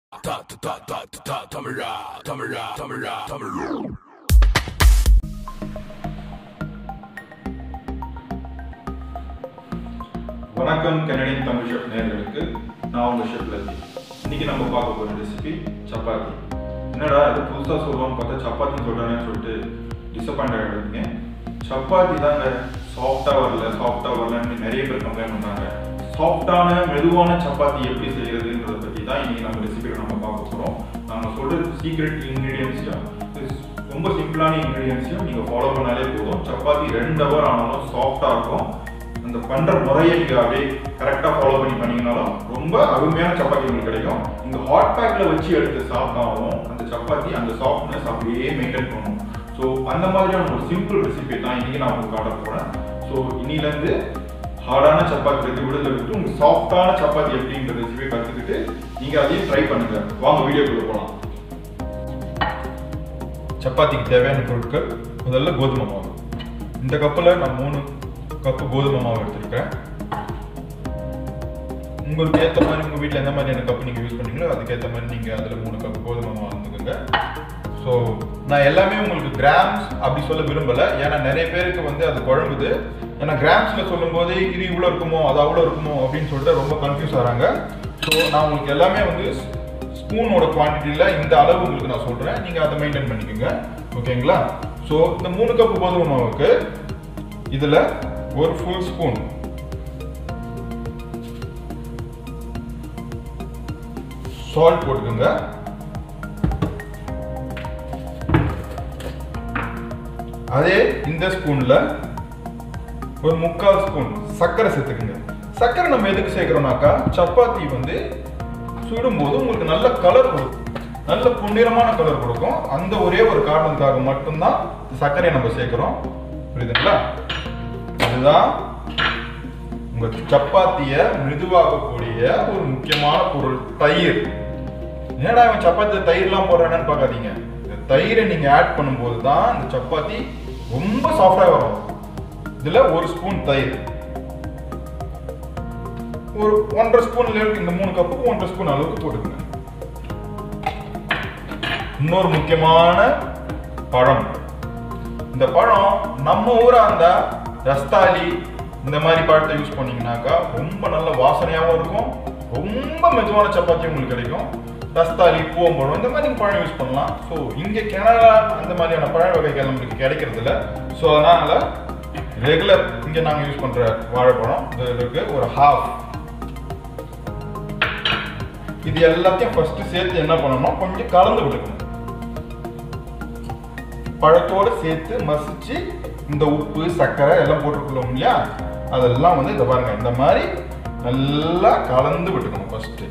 வணக்கம் Canadian Tamil chef நேயர்களுக்கு நான் உங்க ஷெஃப் லத்தி. இன்னைக்கு நம்ம பார்க்க போற ரெசிபி சப்பாத்தி. என்னடா இது புதுசா சொல்லுவோம் பார்த்தா சப்பாத்தி சொல்றானேன்னு சொல்லிட்டு டிசப்பாயிண்ட் ஆகிடுங்க. சப்பாத்தி தாங்க சாஃப்டா வரலன்னு நிறைய பேர் கம்ப்ளைண்ட் பண்றாங்க. சாஃப்டான மெதுவான சப்பாத்தி எப்படி செய்யறதுன்றத பத்தி தான் இன்னைக்கு நம்ம ரெசிபியை நம்ம பார்க்க போறோம். நாம சொல்றது சீக்ரெட் இன்கிரீடியன்ஸ் ரொம்ப சிம்பிளான இன்கிரீடியன்ஸையும் நீங்க ஃபாலோ பண்ணாலே போதும். சப்பாத்தி 2 hour ஆனாலும் சாஃப்டா இருக்கும். அந்த பண்ற முறையை நீங்க அப்படியே கரெக்டா ஃபாலோ பண்ணீங்கனாலும் ரொம்ப அருமையான சப்பாத்தி உங்களுக்கு கிடைக்கும். இந்த ஹாட் பேக்ல வச்சு எடுத்து சாப்பிட்டாலும் அந்த சப்பாத்தி அந்த சாஃப்ட்னஸ் அப்படியே மெயின்டைன் பண்ணும். ஸோ அந்த மாதிரியான ஒரு சிம்பிள் ரெசிபி தான் இன்னைக்கு நான் உங்களுக்கு காட்ட போறேன். ஸோ இன்னிலேருந்து ஹார்டான சப்பாத்தி விடுதலை விட்டு உங்களுக்கு சாஃப்டான சப்பாத்தி எப்படிங்கிற ரெசிபியை கற்றுக்கிட்டு நீங்க அதையும் ட்ரை பண்ணுங்க. வாங்க வீடியோக்குள்ள போகலாம். சப்பாத்திக்கு தேவையான பொருட்கள் முதல்ல கோதுமை மாவு. இந்த கப்பில் நான் 3 கப்பு கோதுமை மாவு எடுத்துருக்கேன். உங்களுக்கு ஏற்ற மாதிரி உங்கள் வீட்டில் எந்த மாதிரியான கப்பு நீங்கள் யூஸ் பண்ணீங்களோ அதுக்கேற்ற மாதிரி நீங்கள் அதில் 3 கப்பு கோதுமை மாவு எடுத்துக்கோங்க. ஸோ நான் எல்லாமே உங்களுக்கு கிராம்ஸ் அப்படி சொல்ல விரும்பலை. ஏன்னா நிறைய பேருக்கு வந்து அது குழம்புது. ஏன்னா கிராம்ஸில் சொல்லும்போது இது இவ்வளோ இருக்குமோ அது அவ்வளோ இருக்குமோ அப்படின்னு சொல்லிட்டு ரொம்ப கன்ஃபியூஸ் ஆகிறாங்க. ஸோ நான் உங்களுக்கு எல்லாமே வந்து ஸ்பூனோட குவான்டிட்டியில் இந்த அளவு உங்களுக்கு நான் சொல்கிறேன். நீங்கள் அதை மெயின்டைன் பண்ணிக்கோங்க. ஓகேங்களா? ஸோ இந்த 3 கப்பு கோதுமை மாவுக்கு இதில் ஒரு ஃபுல் ஸ்பூன் சால்ட் போட்டுக்கோங்க. அதே இந்த ஸ்பூன்ல ஒரு 3/4 ஸ்பூன் சர்க்கரை சேர்த்துக்குங்க. சர்க்கரை நம்ம எதுக்கு சேர்க்கிறோம்னாக்கா சப்பாத்தி வந்து சுடும்போது உங்களுக்கு நல்ல கலர் கொடுக்கும், நல்ல பொன்னிறமான கலர் கொடுக்கும். அந்த ஒரே ஒரு காரணத்துக்காக மட்டும்தான் சர்க்கரையை நம்ம சேர்க்கிறோம். புரியுதுங்களா? இதுதான் உங்க சப்பாத்திய மிருதுவாகக்கூடிய ஒரு முக்கியமான பொருள், தயிர். ஏன்னா இவன் சப்பாத்தியில் தயிர்லாம் போடுறானு பார்க்காதீங்க. இந்த தயிரை நீங்க ஆட் பண்ணும்போது தான் இந்த சப்பாத்தி ரொம்ப சாஃப்டா வரும். இதுல ஒரு ஸ்பூன் தயிர், ஒரு 1.5 ஸ்பூன் அளவுக்கு, இந்த 3 கப்புக்கு 1.5 ஸ்பூன் அளவுக்கு போட்டுக்கோங்க. இன்னொரு முக்கியமான பழம். இந்த பழம் நம்ம ஊரா இருந்தா ரஸ்தாலி இந்த மாதிரி பழத்தை யூஸ் பண்ணீங்கன்னாக்கா ரொம்ப நல்ல வாசனையாகவும் இருக்கும், ரொம்ப மெதுவான சப்பாத்தி உங்களுக்கு கிடைக்கும். ரஸ்தாலி, பூவம்பழம் இந்த மாதிரி பழம் யூஸ் பண்ணலாம். ஸோ இங்கே கனடா அந்த மாதிரியான பழ வகைகள் நம்மளுக்கு கிடைக்கிறது இல்லை. ஸோ அதனால ரெகுலர் இங்கே நாங்கள் யூஸ் பண்ணுற வாழைப்பழம் இதுக்கு ஒரு 1/2. இது எல்லாத்தையும் ஃபர்ஸ்ட் சேர்த்து என்ன பண்ணணும், கொஞ்சம் கலந்து விட்டுக்கணும். பழத்தோடு சேர்த்து மசிச்சு இந்த உப்பு சர்க்கரை எல்லாம் போட்டுக்கணும் இல்லையா, அதெல்லாம் வந்து இதை பாருங்க இந்த மாதிரி நல்லா கலந்து விட்டுக்கணும். ஃபர்ஸ்ட்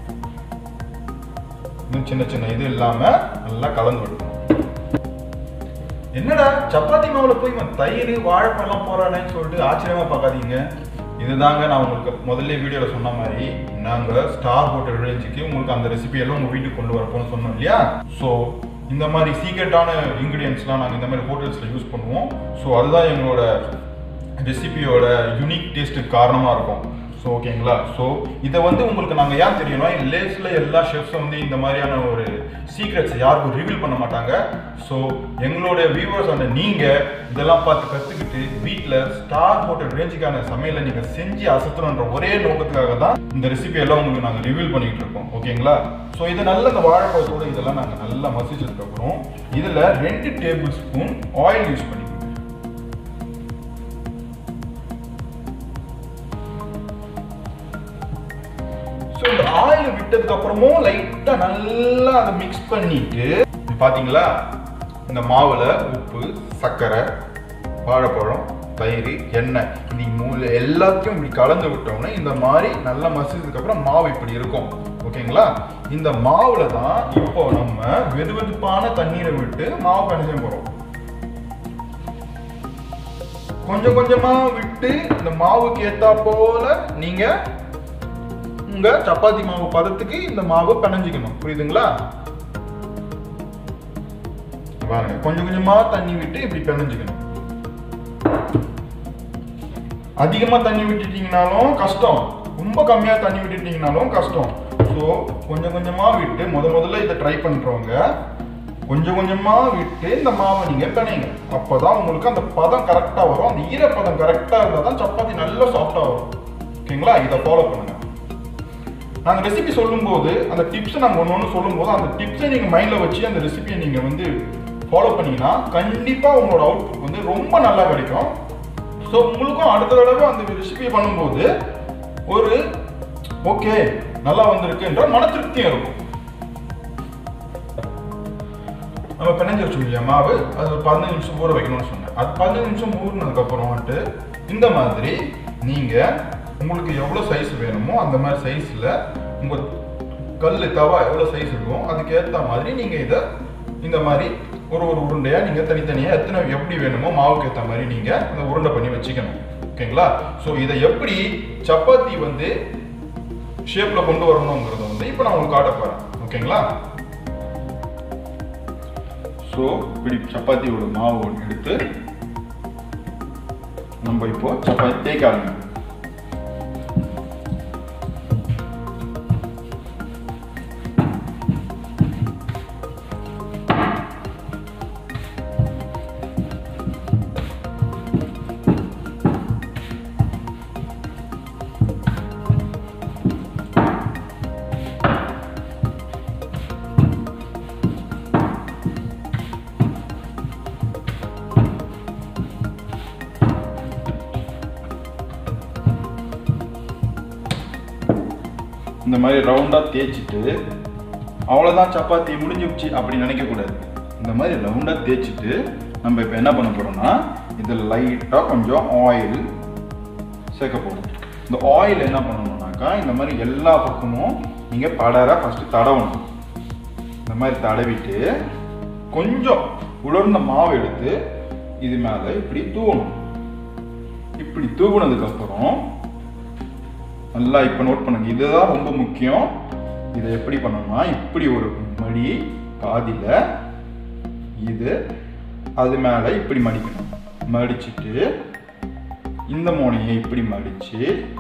சின்ன சின்ன இது இல்லாம நல்லா கலந்து விட்டுக்கணும். என்னடா சப்பாத்தி மாவுல போய் தயிர் வாழைப்பழம் போறானேன்னு சொல்லிட்டு ஆச்சரியமா பார்க்காதீங்க. இதுதாங்க நான் உங்களுக்கு முதல்ல வீடியோல சொன்ன மாதிரி நாங்க ஸ்டார் ஹோட்டல் ரேஞ்சுக்கு உங்களுக்கு அந்த ரெசிபி எல்லாம் உங்க வீட்டுக்கு கொண்டு வரப்போன்னு சொன்னோம் இல்லையா. ஸோ இந்த மாதிரி சீக்ரெட்டான இன்கிரீடியன்ஸ்லாம் நாங்கள் இந்த மாதிரி ஹோட்டல்ஸில் யூஸ் பண்ணுவோம். ஸோ அதுதான் எங்களோட ரெசிபியோட யூனிக் டேஸ்ட்டுக்கு காரணமாக இருக்கும். ஸோ ஓகேங்களா? ஸோ இதை வந்து உங்களுக்கு நாங்கள் ஏன் தெரியணும், லேஸில் எல்லா ஷெஃப்ஸும் வந்து இந்த மாதிரியான ஒரு சீக்ரெட்ஸ் யாருக்கும் ரிவீல் பண்ண மாட்டாங்க. ஸோ எங்களோட வியூவர்ஸ் அந்த நீங்கள் இதெல்லாம் பார்த்து கற்றுக்கிட்டு வீட்டில் ஸ்டார் ஹோட்டல் ரேஞ்சுக்கான சமையலை நீங்கள் செஞ்சு அசத்தணுன்ற ஒரே நோக்கத்துக்காக தான் இந்த ரெசிபி எல்லாம் உங்களுக்கு நாங்கள் ரிவீல் பண்ணிக்கிட்டு இருக்கோம். ஓகேங்களா? ஸோ இதை நல்ல இந்த வாழைப்பழத்தோடு இதெல்லாம் நாங்கள் நல்லா மசிச்சதுக்கப்புறம் இதில் 2 டேபிள் ஸ்பூன் ஆயில் யூஸ் பண்ணிக்கோங்க. ஸோ இந்த ஆயில் விட்டதுக்கு அப்புறமும் லைட்டாக நல்லா அதை மிக்ஸ் பண்ணிட்டு பார்த்தீங்களா, இந்த மாவில் உப்பு, சர்க்கரை, வாழைப்பழம், தயிர், எண்ணெய் இந்த எல்லாத்தையும் இப்படி கலந்து விட்டோம்னா இந்த மாதிரி நல்லா மசிச்சதுக்கு அப்புறம் மாவு இப்படி இருக்கும். ஓகேங்களா? இந்த மாவுல தான் இப்போ நம்ம வெதுவெதுப்பான தண்ணீரை விட்டு மாவு கணிஞ்ச போறோம். கொஞ்சம் கொஞ்சமா விட்டு இந்த மாவுக்கு ஏத்தா போல நீங்க உங்க சப்பாத்தி மாவு பதத்துக்கு இந்த மாவு பிணைஞ்சிக்கணும். புரியுதுங்களா? பாருங்க, கொஞ்சம் கொஞ்சமா தண்ணி விட்டு இப்படி பிணைஞ்சிக்கணும். அதிகமா தண்ணி விட்டுட்டீங்கனாலும் கஷ்டம், ரொம்ப கம்மியா தண்ணி விட்டுட்டீங்கனாலும் கஷ்டம். ஸோ கொஞ்சம் கொஞ்சமாக விட்டு முதல்ல இதை ட்ரை பண்ணுறவங்க கொஞ்சம் கொஞ்சமாக விட்டு இந்த மாவை நீங்கள் பிணைங்க. அப்போ தான் உங்களுக்கு அந்த பதம் கரெக்டாக வரும். அந்த ஈரப்பதம் கரெக்டாக இருந்தால் தான் சப்பாத்தி நல்லா சாஃப்டாக வரும். ஓகேங்களா? இதை ஃபாலோ பண்ணுங்கள். நாங்கள் ரெசிபி சொல்லும்போது அந்த டிப்ஸை நாங்கள் ஒன்று சொல்லும்போது அந்த டிப்ஸை நீங்கள் மைண்டில் வச்சு அந்த ரெசிபியை நீங்கள் வந்து ஃபாலோ பண்ணிங்கன்னா கண்டிப்பாக உங்களோட அவுட்புட் வந்து ரொம்ப நல்லா கிடைக்கும். ஸோ உங்களுக்கும் அடுத்த தடவை அந்த ரெசிபியை பண்ணும்போது ஒரு ஓகே நல்லா வந்திருக்குன்ற மன திருப்தியும் இருக்கும். நம்ம பிணைஞ்சு வச்சோம் இல்லையா மாவு, அது ஒரு 15 நிமிஷம் ஊற வைக்கணும்னு சொன்னேன். அது 15 நிமிஷம் ஊறினதுக்கப்புறம் வந்துட்டு இந்த மாதிரி நீங்கள் உங்களுக்கு எவ்வளோ சைஸ் வேணுமோ அந்த மாதிரி சைஸில் உங்கள் தவா எவ்வளோ சைஸ் இருக்கும் அதுக்கேற்ற மாதிரி நீங்கள் இதை இந்த மாதிரி ஒரு உருண்டையாக நீங்கள் தனித்தனியாக எப்படி வேணுமோ மாவுக்கு ஏற்ற மாதிரி நீங்கள் அந்த உருண்டை பண்ணி வச்சுக்கணும். ஓகேங்களா? ஸோ இதை எப்படி சப்பாத்தி வந்து ஷேப்பில் கொண்டு வரணுங்கிறத வந்து இப்போ நான் உங்களுக்கு காட்ட போகிறேன். ஓகேங்களா? ஸோ இப்படி சப்பாத்தியோட மாவு எடுத்து நம்ம இப்போ சப்பாத்தி தேய்க்க ஆரம்பிக்கும். இந்த மாதிரி ரவுண்டாக தேய்ச்சிட்டு அவ்வளோதான் சப்பாத்தி முடிஞ்சிடுச்சு அப்படி நினைக்கக்கூடாது. இந்த மாதிரி ரவுண்டாக தேய்ச்சிட்டு நம்ம இப்போ என்ன பண்ண போகிறோம்னா இதில் லைட்டாக கொஞ்சம் ஆயில் சேர்க்க போகிறோம். இந்த ஆயில் என்ன பண்ணணும்னாக்கா இந்த மாதிரி எல்லா பக்கமும் நீங்கள் படரை ஃபஸ்ட்டு தடவணும். இந்த மாதிரி தடவிட்டு கொஞ்சம் உலர்ந்த மாவு எடுத்து இது மேலே இப்படி தூவணும். இப்படி தூவுனதுக்கப்புறம் நல்லா இப்போ நோட் பண்ணுங்க, இதுதான் ரொம்ப முக்கியம். இதை எப்படி பண்ணணும்னா இப்படி ஒரு மடி பாதியில் இது அது மேலே இப்படி மடிக்கணும். மடிச்சுட்டு இந்த மோனையை இப்படி மடித்து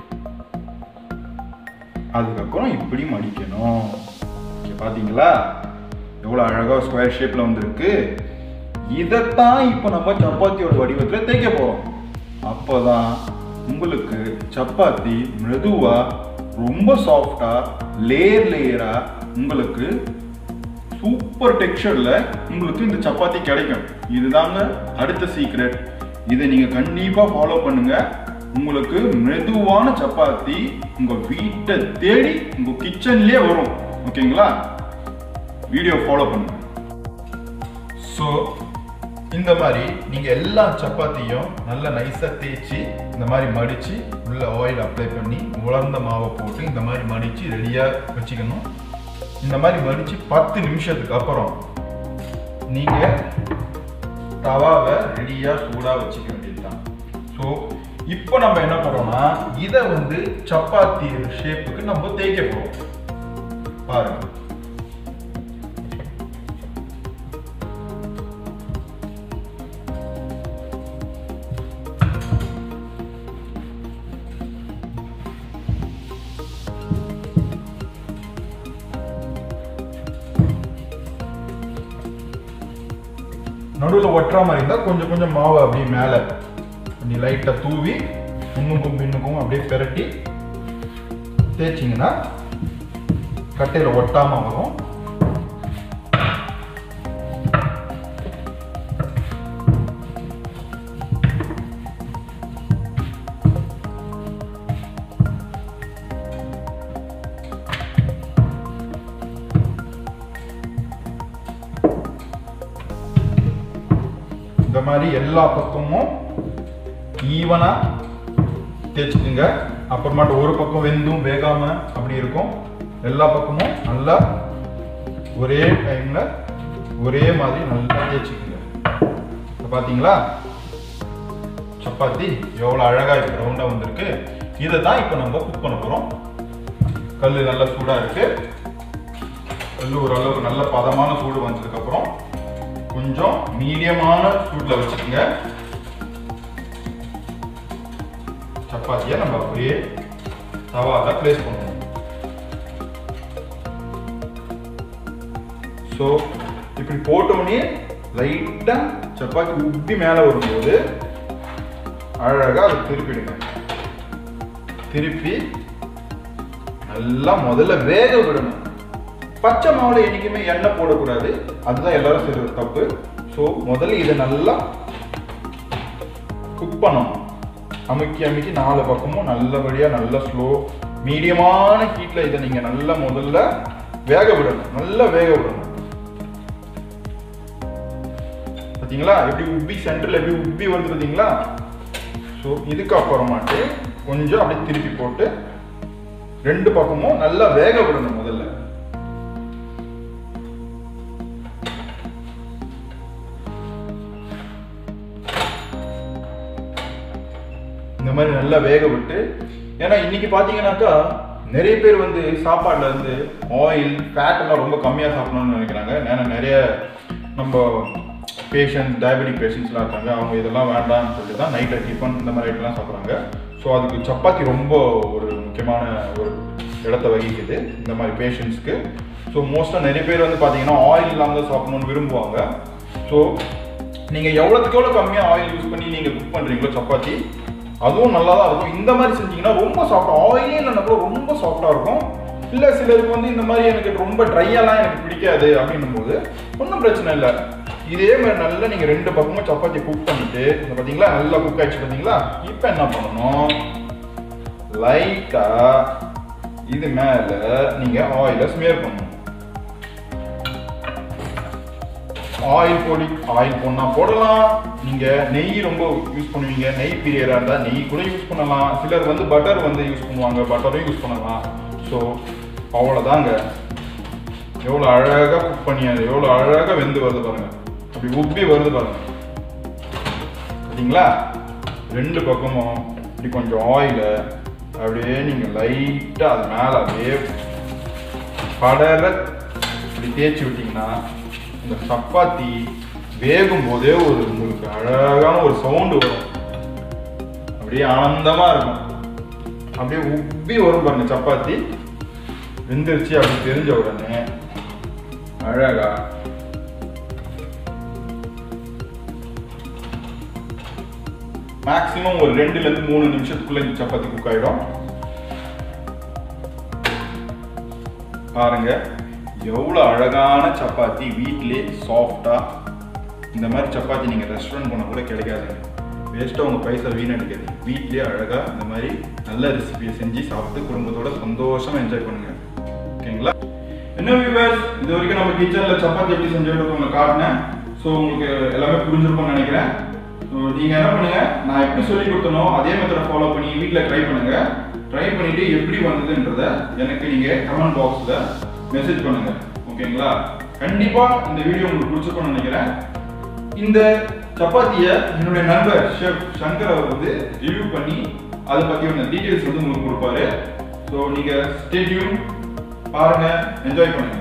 அதுக்கப்புறம் இப்படி மடிக்கணும். பார்த்தீங்களா எவ்வளோ அழகாக ஸ்கொயர் ஷேப்பில் வந்துருக்கு. இதைத்தான் இப்போ நம்ம சப்பாத்தியோட வடிவத்தில் தேய்க்க போகிறோம். அப்போ தான் உங்களுக்கு சப்பாத்தி மிருதுவாக ரொம்ப சாஃப்டாக லேயராக உங்களுக்கு சூப்பர் டெக்ஸ்சரில் உங்களுக்கு இந்த சப்பாத்தி கிடைக்கும். இதுதாங்க அடுத்த சீக்ரெட். இதை நீங்கள் கண்டிப்பாக ஃபாலோ பண்ணுங்கள். உங்களுக்கு மிருதுவான சப்பாத்தி உங்கள் வீட்டை தேடி உங்கள் கிச்சன்லேயே வரும். ஓகேங்களா? வீடியோ ஃபாலோ பண்ணுங்க. ஸோ இந்த மாதிரி நீங்கள் எல்லா சப்பாத்தியும் நல்லா நைஸாக தேய்ச்சி இந்த மாதிரி மடித்து உள்ள ஆயில் அப்ளை பண்ணி உலர்ந்த மாவை போட்டு இந்த மாதிரி மடித்து ரெடியாக வச்சுக்கணும். இந்த மாதிரி மடித்து 10 நிமிஷத்துக்கு அப்புறம் நீங்கள் தவாவை ரெடியாக சூடாக வச்சுக்க வேண்டியது தான். ஸோ இப்போ நம்ம என்ன பண்ணுறோம்னா இதை வந்து சப்பாத்தி ஷேப்புக்கு நம்ம தேய்க்க போகிறோம். பாருங்கள். நடுவில் ஒட்டுற மாதிரி இருந்தால் கொஞ்சம் கொஞ்சம் மாவு அப்படியே மேலே அப்படி லைட்டாக தூவி முன்னுக்கும் பின்னுக்கும் அப்படியே பெரட்டி தேய்ச்சிங்கன்னா கட்டையில் ஒட்டாமல் வரும். இந்த மாதிரி எல்லா பக்கமும் ஈவனா தேய்ச்சிக்குங்க. அப்புறமாட்டு ஒரு பக்கம் வெந்தும் வேகாம அப்படி இருக்கும். எல்லா பக்கமும் நல்லா ஒரே டைம்ல ஒரே மாதிரி நல்லா தேய்ச்சிக்குங்க. பாத்தீங்களா சப்பாத்தி எவ்வளவு அழகா இருக்கு, ரவுண்டா வந்திருக்கு. இதை தான் இப்போ நம்ம குக் பண்ண போறோம். கல் நல்லா சூடா இருக்கு. கல் ஓரளவுக்கு நல்ல பதமான சூடு வந்ததுக்கு அப்புறம் கொஞ்சம் மீடியமான சூட்ல வச்சுக்கோங்க. சப்பாத்தியை நம்ம அப்படியே தவால பிளேஸ் பண்ணுவோம். ஸோ இப்படி போட்டோடனே லைட்டாக சப்பாத்தி உப்பி மேலே வரும்போது அழகாக அதை திருப்பிடுங்க. திருப்பி நல்லா முதல்ல வேக விடணும். பச்சை மாவுல என்னைக்குமே எண்ணெய் போடக்கூடாது, அதுதான் எல்லாரும் செய்யற தப்பு. ஸோ முதல்ல இதை நல்லா குக் பண்ணணும். அமுக்கி அமுக்கி 4 பக்கமும் நல்லபடியாக நல்லா ஸ்லோ மீடியமான ஹீட்டில் இதை நீங்கள் நல்லா முதல்ல வேக விடணும். நல்லா வேக விடணும். பார்த்தீங்களா எப்படி உப்பி சென்டரில் எப்படி உப்பி வருது பார்த்தீங்களா? ஸோ இதுக்கு அப்புறமாட்டு கொஞ்சம் அப்படியே திருப்பி போட்டு 2 பக்கமும் நல்லா வேக விடணும். முதல்ல இந்த மாதிரி நல்லா வேக விட்டு, ஏன்னா இன்னைக்கு பார்த்தீங்கன்னாக்கா நிறைய பேர் வந்து சாப்பாட்டில் வந்து ஆயில் ஃபேட் எல்லாம் ரொம்ப கம்மியாக சாப்பிடணும்னு நினைக்கிறாங்க. ஏன்னா நிறைய நம்ம பேஷண்ட்ஸ் டயபெட்டிக் பேஷண்ட்ஸ்லாம் இருக்காங்க, அவங்க இதெல்லாம் வேண்டாம்னு சொல்லிட்டு தான் நைட்டில் டிஃபன் இந்த மாதிரி ஐட்டம்லாம் சாப்பிட்றாங்க. ஸோ அதுக்கு சப்பாத்தி ரொம்ப ஒரு முக்கியமான ஒரு இடத்த வகிக்குது இந்த மாதிரி பேஷண்ட்ஸ்க்கு. ஸோ மோஸ்ட்டாக நிறைய பேர் வந்து பார்த்தீங்கன்னா ஆயில் இல்லாமல் சாப்பிடணும்னு விரும்புவாங்க. ஸோ நீங்கள் எவ்வளோத்துக்கு எவ்வளோ கம்மியாக ஆயில் யூஸ் பண்ணி நீங்கள் குக் பண்ணுறீங்களோ சப்பாத்தி, அதுவும் நல்லா தான் இருக்கும். இந்த மாதிரி செஞ்சீங்கன்னா ரொம்ப சாஃப்டாக, ஆயிலே இல்லைன்னா கூட ரொம்ப சாஃப்டாக இருக்கும். இல்லை சிலருக்கு வந்து இந்த மாதிரி எனக்கு ரொம்ப ட்ரையெல்லாம் எனக்கு பிடிக்காது அப்படின்னும் போது ஒன்றும் பிரச்சனை இல்லை. இதே மாதிரி நல்லா நீங்கள் 2 பக்கமும் சப்பாத்தி குக் பண்ணிட்டு பார்த்தீங்களா, நல்லா குக் ஆயிடுச்சு பார்த்தீங்களா? இப்போ என்ன பண்ணணும், லைட்டாக இது மேலே நீங்கள் ஆயிலை ஸ்மியர் பண்ணணும். ஆயில் போடனா போடலாம். நீங்கள் நெய் ரொம்ப யூஸ் பண்ணுவீங்க, நெய் பீரியடாக இருந்தால் நெய் கூட யூஸ் பண்ணலாம். சிலர் வந்து பட்டர் வந்து யூஸ் பண்ணுவாங்க, பட்டரும் யூஸ் பண்ணலாம். ஸோ அவ்வளோதாங்க. எவ்வளோ அழகாக குக் பண்ணியாது, எவ்வளோ அழகாக வெந்து வருது பாருங்க, அப்படி உப்பி வருது பாருங்க. சரிங்களா? 2 பக்கமும் இப்படி கொஞ்சம் ஆயிலை அப்படியே நீங்கள் லைட்டாக அது மேலே அப்படியே படர இப்படி தேய்ச்சி விட்டீங்கன்னா இந்த சப்பாத்தி வேகும் போதே உங்களுக்கு அழகான ஒரு சவுண்டு வரும். அப்படியே ஆனந்தமாக இருக்கும். அப்படியே உப்பி வரும் பாருங்க. சப்பாத்தி வெந்துருச்சு அப்படி தெரிஞ்ச உடனே அழகா மேக்ஸிமம் ஒரு 2லேருந்து 3 நிமிஷத்துக்குள்ள இந்த சப்பாத்தி குக் ஆயிடும். பாருங்க எவ்வளோ அழகான சப்பாத்தி, வீட்டிலே சாஃப்டா. இந்த மாதிரி சப்பாத்தி நீங்கள் ரெஸ்டாரண்ட் போனால் கூட கிடைக்காதுங்க. வேஸ்ட்டாக உங்கள் பைசா வீணடிக்காது. வீட்லேயே அழகாக இந்த மாதிரி நல்ல ரெசிபியை செஞ்சு சாப்பிட்டு குடும்பத்தோட சந்தோஷமாக என்ஜாய் பண்ணுங்க. ஓகேங்களா? என்ன வியூவர்ஸ், இது வரைக்கும் நம்ம கிச்சனில் சப்பாத்தி எப்படி செஞ்சோன்னு உங்களுக்கு காட்டினேன். ஸோ உங்களுக்கு எல்லாமே புரிஞ்சிருக்கும்னு நினைக்கிறேன். ஸோ நீங்கள் என்ன பண்ணுங்க, நான் எப்படி சொல்லி கொடுத்தனோ அதே மெத்தடை ஃபாலோ பண்ணி வீட்டில் ட்ரை பண்ணுங்க. ட்ரை பண்ணிட்டு எப்படி வந்ததுன்றத எனக்கு நீங்கள் கமெண்ட் பாக்ஸில் மெசேஜ் பண்ணுங்க. ஓகேங்களா? கண்டிப்பா இந்த வீடியோ உங்களுக்கு பிடிச்சிருக்கும்னு நினைக்கிறேன். இந்த சப்பாத்தியை என்னுடைய நண்பர் ஷெஃப் சங்கர் அவர் வந்து ரிவ்யூ பண்ணி அதை பற்றியான டீட்டெயில்ஸ் வந்து உங்களுக்கு கொடுப்பாரு. ஸோ நீங்கள் ஸ்டே டியூன், பாருங்க, என்ஜாய் பண்ணுங்க.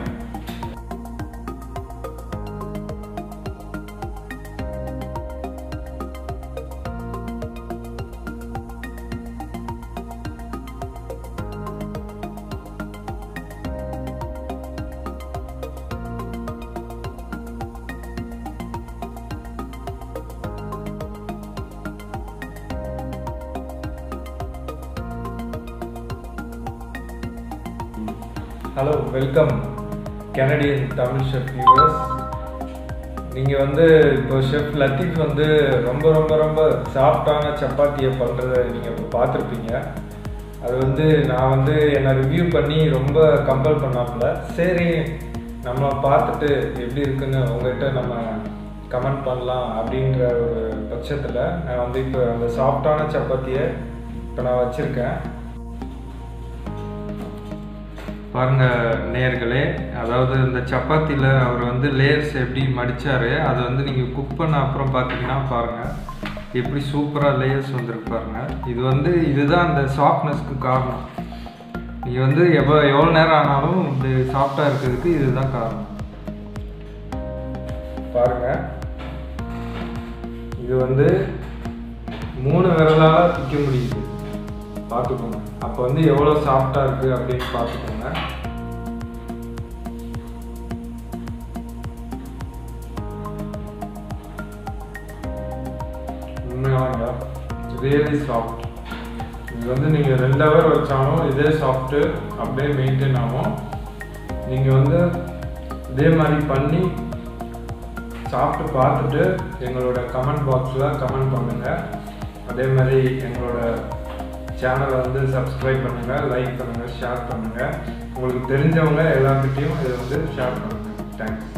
Hello, welcome Canadian Tamil chef viewers. நீங்கள் வந்து இப்போ ஷெஃப் லத்தீஃப் வந்து ரொம்ப ரொம்ப ரொம்ப சாஃப்டான சப்பாத்தியை பண்ணுறதை நீங்கள் இப்போ பார்த்துருப்பீங்க. அது வந்து நான் வந்து என்னை ரிவ்யூ பண்ணி ரொம்ப கம்பல் பண்ணாப்புல, சரி நம்ம பார்த்துட்டு எப்படி இருக்குன்னு உங்கள்கிட்ட நம்ம கமெண்ட் பண்ணலாம் அப்படின்ற ஒரு பட்சத்தில் நான் வந்து இப்போ அந்த சாஃப்டான சப்பாத்தியை இப்போ நான் வச்சுருக்கேன். பாருங்கள் நேயர்களே, அதாவது இந்த சப்பாத்தியில் அவர் வந்து லேயர்ஸ் எப்படி மடித்தார், அதை வந்து நீங்கள் குக் பண்ண அப்புறம் பார்த்தீங்கன்னா பாருங்கள் எப்படி சூப்பராக லேயர்ஸ் வந்துருக்கு பாருங்கள். இது வந்து இதுதான் அந்த சாஃப்ட்னஸ்க்கு காரணம். நீங்கள் வந்து எவ்வளோ நேரம் ஆனாலும் இந்த சாஃப்டாக இருக்கிறதுக்கு இதுதான் காரணம். பாருங்கள், இது வந்து 3 விரலால் பிக்க முடியுது. பார்த்துக்கோங்க, அப்போ வந்து எவ்வளோ சாஃப்டாக இருக்குது அப்படின்னு பார்த்துக்கோங்க. பாருங்க, ரியலி சாஃப்ட். இது வந்து நீங்கள் 2 ஹவர் வச்சாலும் இதே சாஃப்ட்டு அப்படியே மெயின்டைன் ஆகும். நீங்கள் வந்து இதே மாதிரி பண்ணி சாப்பிட்டு பார்த்துட்டு எங்களோட கமெண்ட் பாக்ஸில் கமெண்ட் பண்ணுங்கள். அதே மாதிரி எங்களோட சேனலை வந்து சப்ஸ்கிரைப் பண்ணுங்கள், லைக் பண்ணுங்கள், ஷேர் பண்ணுங்கள். உங்களுக்கு தெரிஞ்சவங்க எல்லார்கிட்டையும் இதை வந்து ஷேர் பண்ணுங்கள். தேங்க்ஸ்.